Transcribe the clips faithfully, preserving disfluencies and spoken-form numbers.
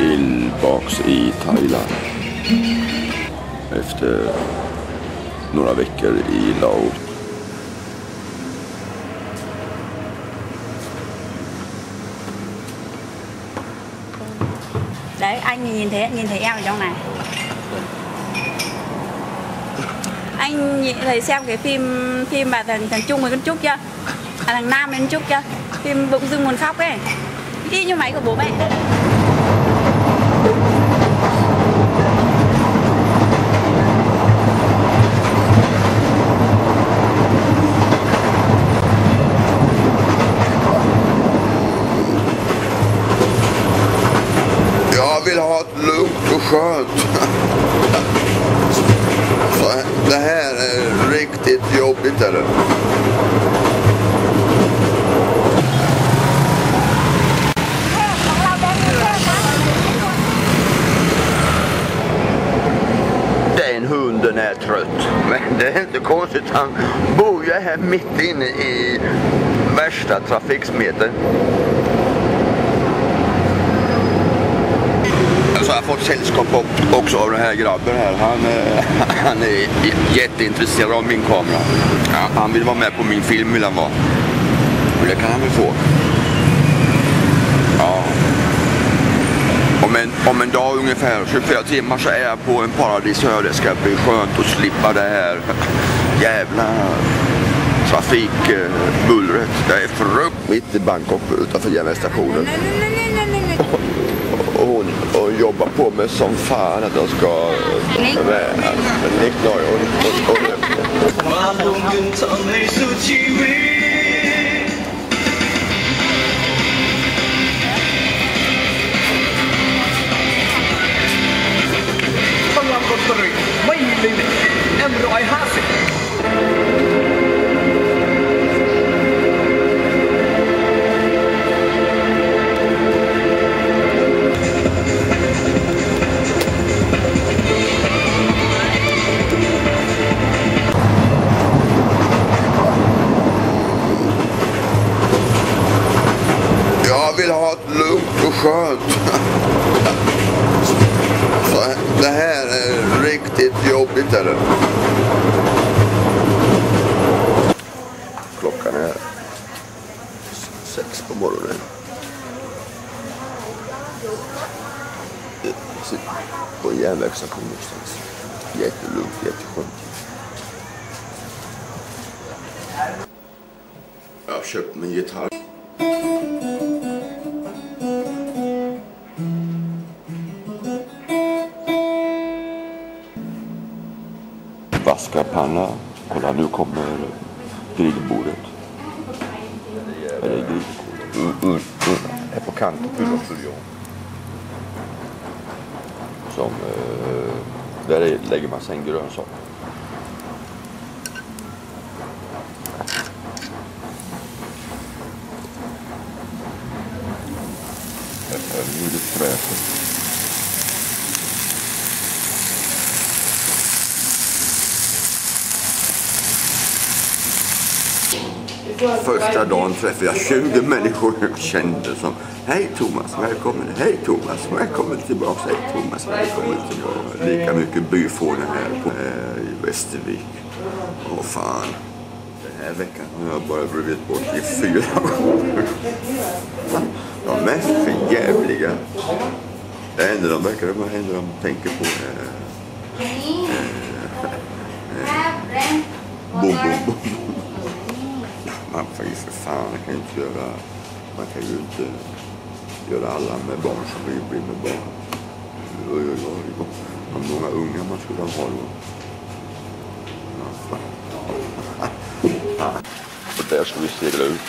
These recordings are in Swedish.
tillbaks i Thailand efter några veckor i Laos. Đấy, anh nhìn thấy nhìn thấy em ở trong này. Anh nhìn thấy xem cái phim phim mà thằng thằng Trung với con Trúc chưa? À, thằng Nam với con Trúc chưa? Phim Bỗng Dưng Muốn Khóc ấy. Y như máy của bố mẹ. Jag vill ha ett lugnt och skönt. Så det här är riktigt jobbigt, eller? Den hunden är trött. Men det är inte konstigt. Han bor ju här mitt inne i värsta trafiksmeten. Så jag har fått sällskap också av den här grabben här. Han, han är jätteintresserad av min kamera. Ja, han vill vara med på min film, vill han vara. Och det kan han väl få. Ja. Om en, om en dag ungefär tjugofyra timmar så är jag på en paradisö. Det ska bli skönt att slippa det här jävla trafikbullret. Det är frukt mitt i Bangkok utanför järnvägsstationen. Och hon och jobbar på med som fan att de ska räna. Men Nick Noy och... och, och Jag vill ha ett lugnt och skönt. Så det här är riktigt jobbigt, eller? Klockan är sex på morgonen. Jag sitter på en järnvägsstation någonstans. Jättelugnt, jätteskönt. Jag har köpt min gitarr. Vaska panna. Kolla, nu kommer grillbordet. Är det grillbordet? Mm, mm, mm. Det är på kanten full av full. Som, eh, där är, lägger man sen grönsaker. Det är lite fräscht. Första dagen träffade jag tjugo människor jag kände som: hej Thomas, välkommen, hej Thomas, välkommen tillbaka, hej Thomas, välkommen tillbaka. Lika mycket byfånen här på, äh, i Västervik. Åh fan, den här veckan har jag bara blivit bort i fyra gånger. De mest för jävliga. Det enda de verkar, det enda de tänker på är äh, äh, bom, bom, bom. Man får ju för fan, man kan ju inte göra, man kan ju inte göra alla med barn som vill bli med barn. Oj, oj, oj, oj. Många unga man skulle ha då. Och där ska vi segla ut.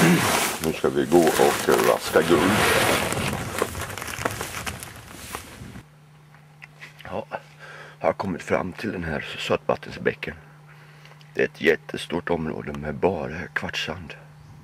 Nu ska vi gå och vaska guld. Ja, jag har kommit fram till den här sötvattensbäcken. Det är ett jättestort område med bara kvartssand.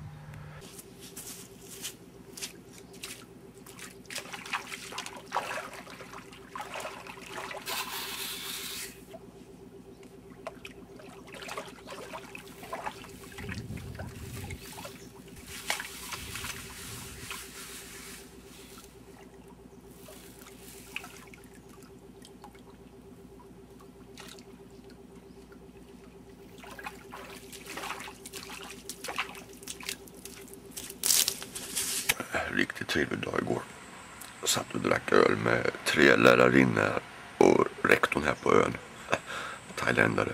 Riktigt trevlig dag igår. Jag satt och drack öl med tre lärarinnor och rektorn här på ön. Thailändare.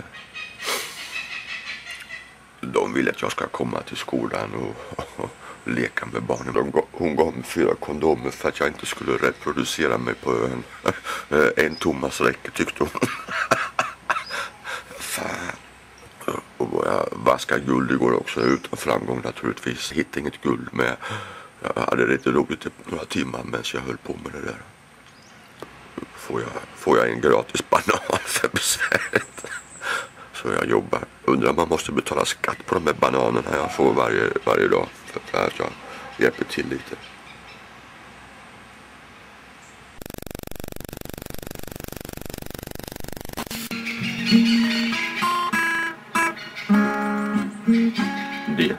De vill att jag ska komma till skolan och, och, och leka med barnen. De, hon gav mig fyra kondomer för att jag inte skulle reproducera mig på ön. En Thomas räcker, tyckte hon. Fan. Och jag vaskade guld igår också, utan framgång naturligtvis. Jag hittade inget guld med. Jag hade lite roligt i några timmar medan jag höll på med det där. Får jag, får jag en gratis banan för besväret. Så jag jobbar. Undrar om man måste betala skatt på de här bananerna jag får varje, varje dag. För att jag hjälper till lite. Det.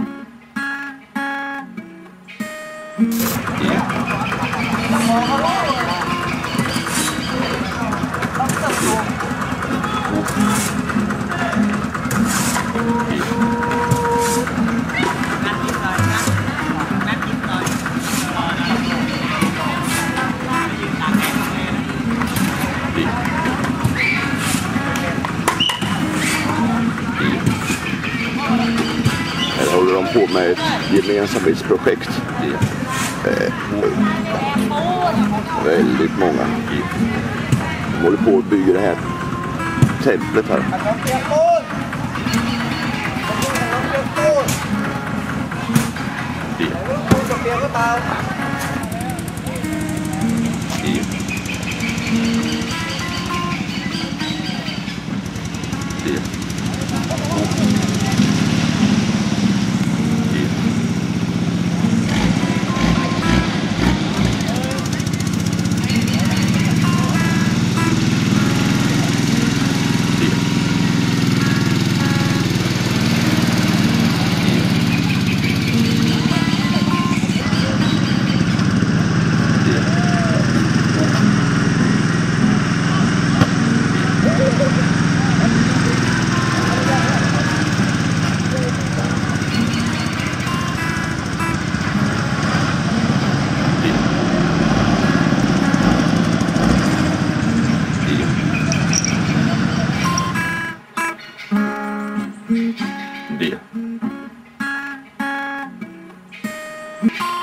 Här håller de på med ett gemensamhetsprojekt. Eh, väldigt många. De håller på att bygga det här templet här. Det.